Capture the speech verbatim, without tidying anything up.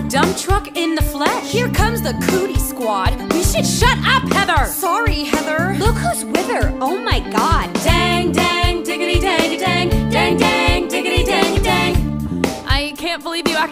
dump truck in the flesh. Here comes the cootie squad. We should shut up, Heather! Sorry, Heather. Look who's with her. Oh my god.